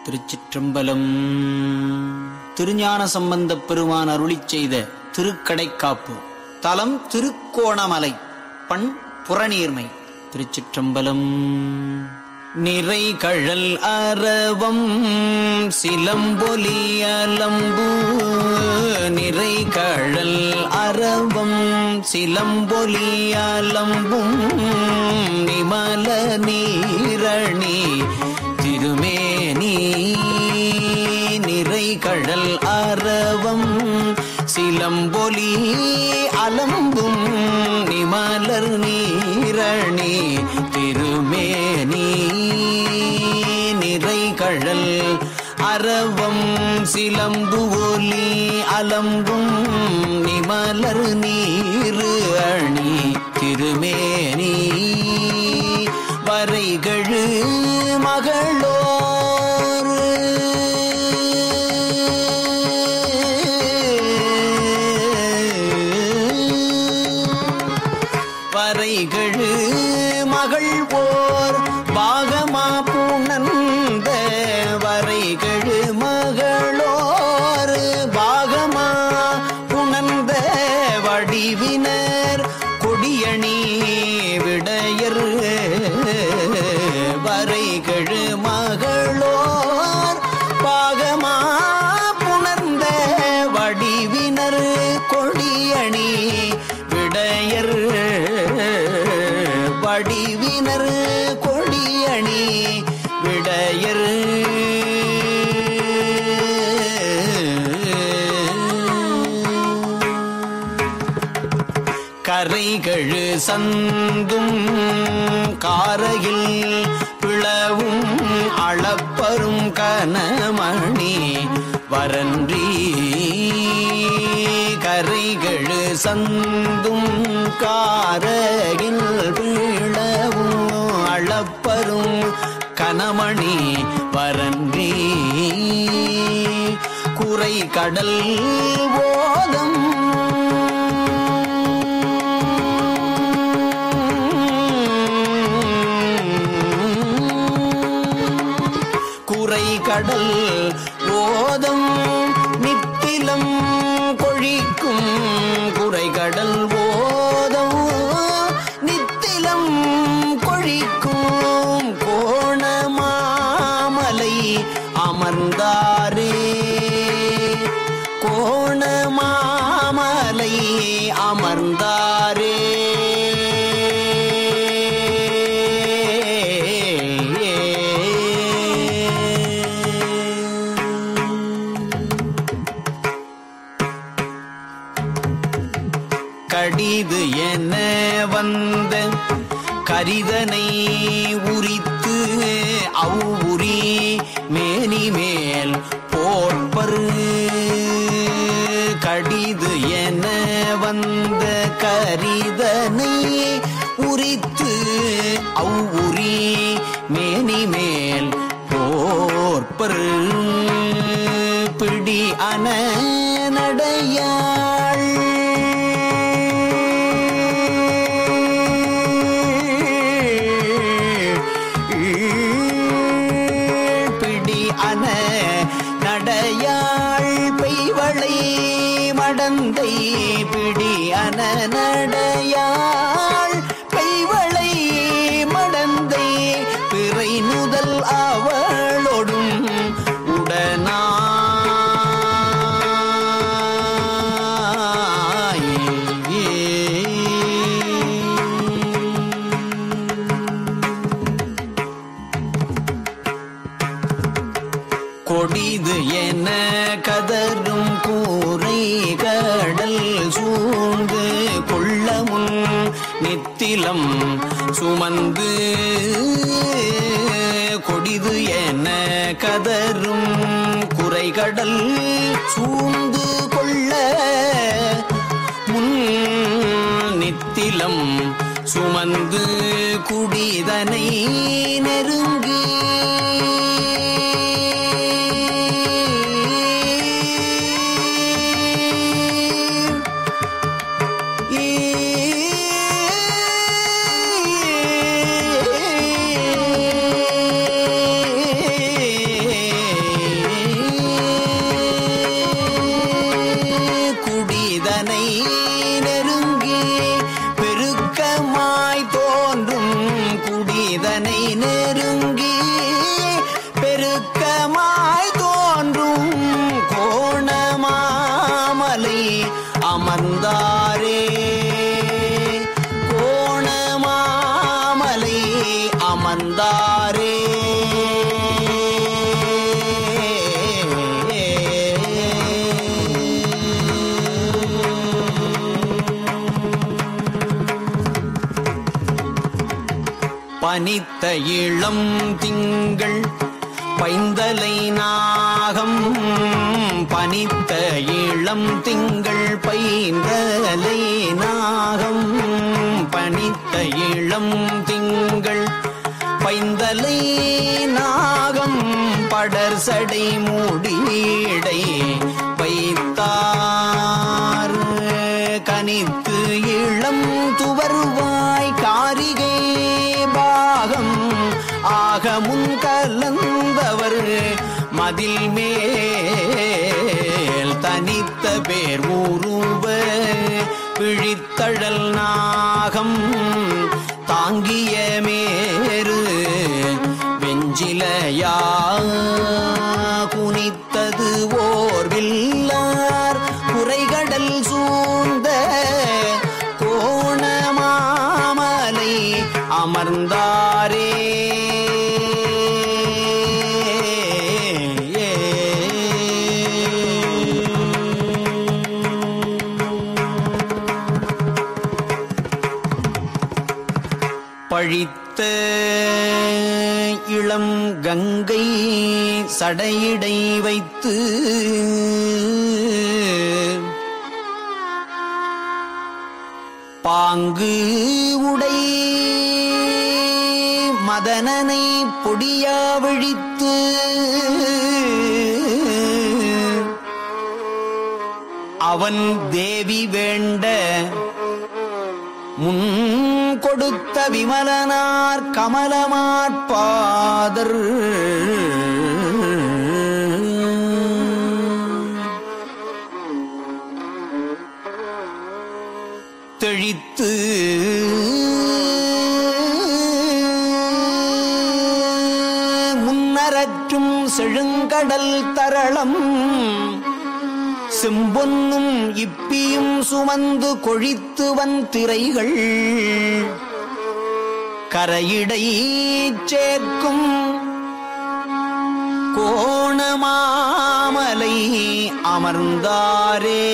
திருச்சிற்றம்பலம். திருஞான சம்பந்தப் பெருமான் அருளிச் செய்த திருக்கடைக்காப்பு. தலம் திருக்கோணமலை. பண் புறநீர்மை. திருச்சிற்றம்பலம். நிறை கழல் அரவம் சிலம்பொலி அலம்பு. நிறை கழல் அரவம் சிலம்பொலி அலம்பும் நிமல நீரணி திருமேனி. நிறை கழல் அரவம் சிலம்பொலி அலம்பும் நிமலர் நீரணி திருமேனி. நிறை கழல் அரவம் சிலம்பு ஒலி அலம்பும் நிமலர் நீரு அணி திருமேனி. வரைகழு மகளோர் வரைகழு மகள் போர் பாகமா புணர்ந்த. வரைகழு மகளோர் பாகமா புணர்ந்த வடிவினர் கொடியணி விடையர். வரைகழு மகளோர் பாகமா புணர்ந்த வடிவினர் கொடியணி விடையர். வடிவினர் கொடியணி விடையர். கரைகழு சந்தும் காரையில் பிளவும் அளப்பரும் கனமணி வரன்றி. கரைகழு சந்தும் காரையில் பிளவும் அளப்பரும் கனமணி வரன்றி. குறை கடல் ஓதம் கடல் ஓதம் நித்திலம் கொழிக்கும். குறைகடல் ஓதம் நித்திலம் கொழிக்கும் கோணமாமலை அமர்ந்தாரே. கோணமாமலை அமர்ந்தாரே. கடிது என வந்த கரிதனை உரித்து அவ்வுரி மேனி மேல் போர்ப்பரு. கடிது என வந்த கரிதனை உரித்து அவ்வுரி மேனி மேல் போர்ப்பரு. பிடி அன நடையாள் நடையாள் பெய்வளை மடந்தை. பிடி அன நடையாள் பெய்வளை மடந்தை. பிறை நுதல் அவளொடும் உடனா கொடிது என கதரும் கூரை கடல் சூழ்ந்து கொள்ளமுன் நித்திலம் சுமந்து. கொடிது என கதரும் குறைகடல் சூழ்ந்து கொள்ள முன் நித்திலம் சுமந்து குடிதனை நெருங்கி. நெருங்கி பெருக்கமாய் தோன்றும் கோணமாமலை அமர்ந்தாரே. கோணமாமலை அமர்ந்தாரே. பனித்த இளம் திங்கள் பைந்தலை நாகம். பனித்த இளம் திங்கள் பைந்தலை நாகம். பனித்த இளம் திங்கள் பைந்தலை நாகம். படர் சடை மூடிடை வைத்தார். கனித்து இளம் துவர்வாய் காரிகை பாகம் ஆகமுன் கலந்தவர் மதில் மேல் தனித்த பேர் உருவ பிழித்தழல் நாகம். தாங்கிய மேரு வெஞ்சிலையா குனித்தது ஓர் வில்லார் குறைகடல் சூழ்ந்த கோணமாமலை அமர்ந்தாரே. பழித்த இளம் கங்கை சடையிடை வைத்து பாங்கு உடை மதனனை பொடியா விழித்து அவன் தேவி வேண்ட முன் கொடுத்த விமலனார் கமலமாற்பாதர். தெழித்து முன்னரற்றும் செழுங்கடல் தரளம் செம்பொன்னும் இப்பியும் சுமந்து கொழித்து வந்திரைகள் கரையிடை சேர்க்கும் கோணமாமலை அமர்ந்தாரே.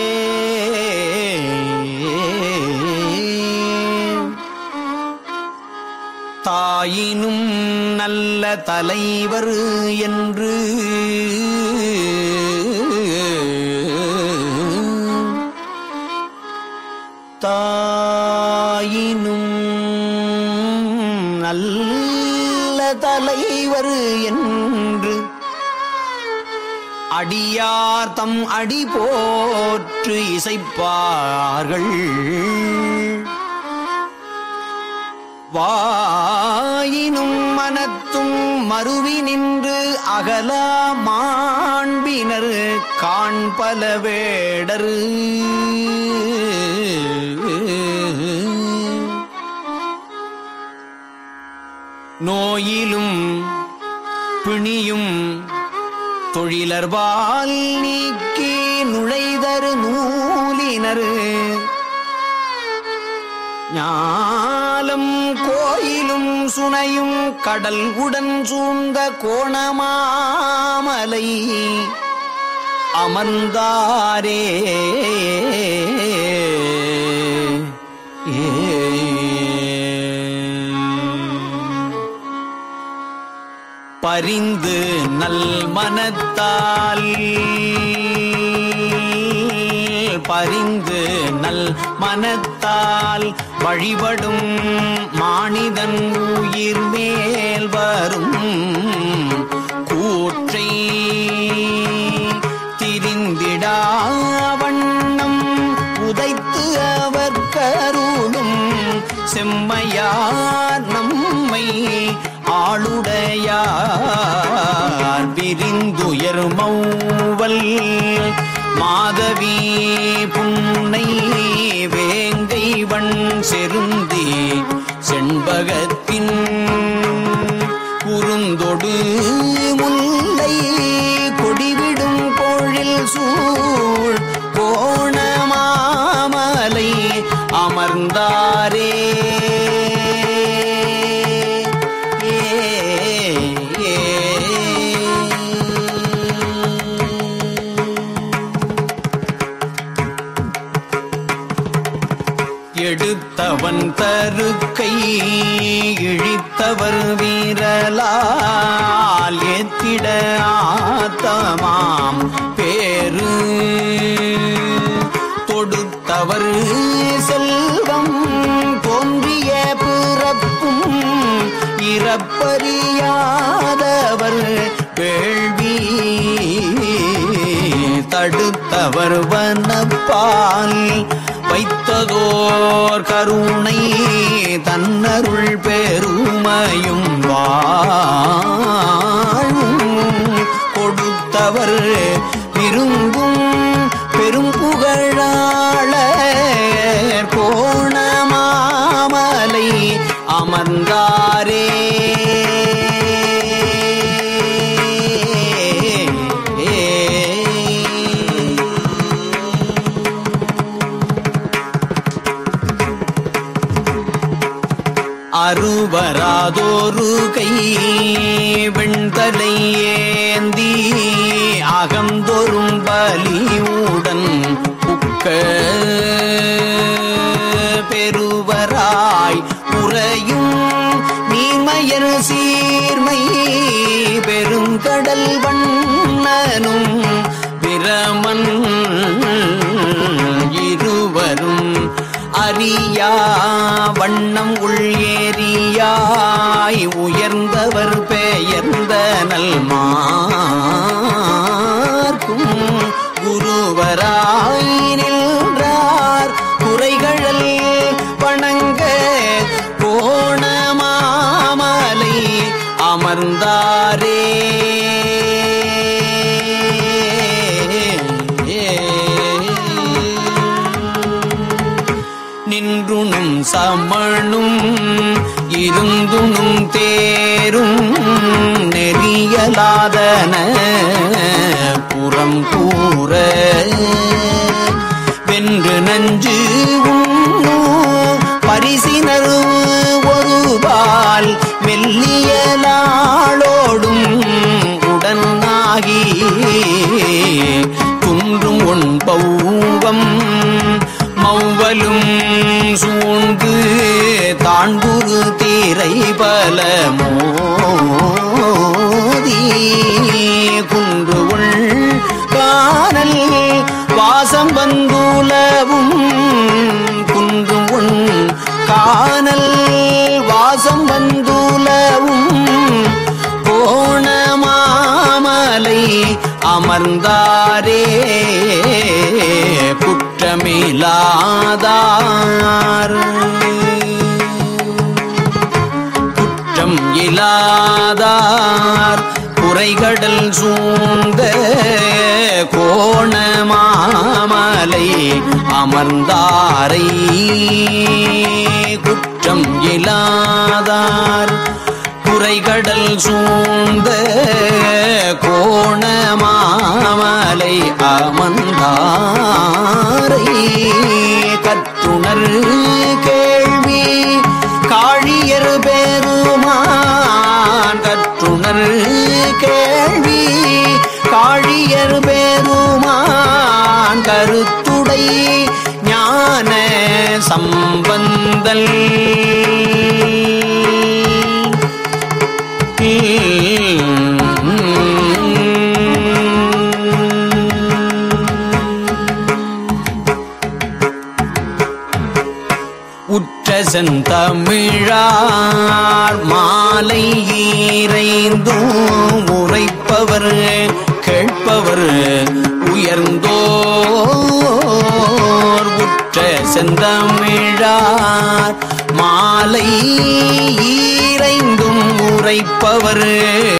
தாயினும் நல்ல தலைவர் என்று தாயினும் நல்ல தலைவர் என்று அடியார் தம் அடி போற்று இசைப்பார்கள். வாயினும் மனத்தும் மருவி நின்று அகலா மாண்பினர் காண்பல வேடர். நோயிலும் பிணியும் தொழிலர்வால் நீக்கி நுழைதரு நூலினர். ஞாலம் கோயிலும் சுனையும் கடல் உடன் சூழ்ந்த கோணமாமலை அமர்ந்தாரே. பரிந்து நல் மனத்தால் பரிந்து நல் மனத்தால் வழிபடும் மானிதன் உயிர் மேல் வரும் கூற்றை திரிந்திடா வண்ணம் உதைத்து அவர் கருளும் செம்மையார் நம்மை ஆளுடையார் விரிந்துயர் மௌவல் மாதவி புன்னை வேங்கை வண் செருந்தி செண்பகத்தின் தொடு முல்லை கொடிவிடும் பொழில் சூழ் கோணமாமலை அமர்ந்தாரே. எடுத்தவன் தருக்கை இழித்தவர் வீரலால் ஏத்திட ஆத்தமாம் பேரு தொடுத்தவர் செல்வம் தோன்றிய பிறப்பும் இறப்பறியாதவர் வேள்வி தடுத்தவர் வனப்பால் வைத்ததோர் கருணை தன்னருள் பெருமையும் வாழும் கொடுத்தவர் விரும்பும் பெரும் புகழாளர் கோணமாமலை அமர்ந்தாரே. அருவராதோரு கை வெண்தலை ஏந்தி அகந்தொரும் பலியுடன் புக்க பெருவராய் உறையும் நீர்மயர் சீர்மை பெருங்கடல் வண்ணனும் பிரமன் இருவரும் அறியா வண்ணம் உள்ளேரியாய் உயர்ந்தவர் பெயர்ந்த நல்மார்க்கும் குருவராய் நின்றார் குறைகழல் வணங்க கோணமாமலை அமர்ந்தாரே. நின்றுணும் சமணும் இருந்துணும் தேரும் நெறியலாதன புறம் கூற வென்று நஞ்சு உண்ணு பரிசினர் ஒருபால் மெல்லியலாளோடும் உடனாகி துன்றும் ஒன்பௌவம் மௌவலும் சூழ்ந்து தான்புரு தீரை பல மோதி குன்று உள் காணல் வாசம் வந்துலவும் குன்று உள் காணல் வாசம் வந்துலவும் கோணமாமலை அமர்ந்தாரே. குற்றமில்லாதார் குற்றம் இல்லாதார் குறைகடல் சூழ்ந்த கோணமாமலை அமர்ந்தாரை. குற்றம் இல்லாதார் குறைகடல் சூழ்ந்த கோணமாமலை அமர்ந்தாரை. கற்றுணர் கேள்வி காழியர் பெருமான் கற்றுணர் கேள்வி காழியர் பெருமான் கருத்துடை ஞான சம்பந்தல் உற்ற செந்தமிழார் மாலை ஈரைந்தும் உரைப்பவர் கேட்பவர் உயர்ந்தோர் உற்ற செந்தமிழார் மாலை ஈரைந்தும் உரைப்பவர்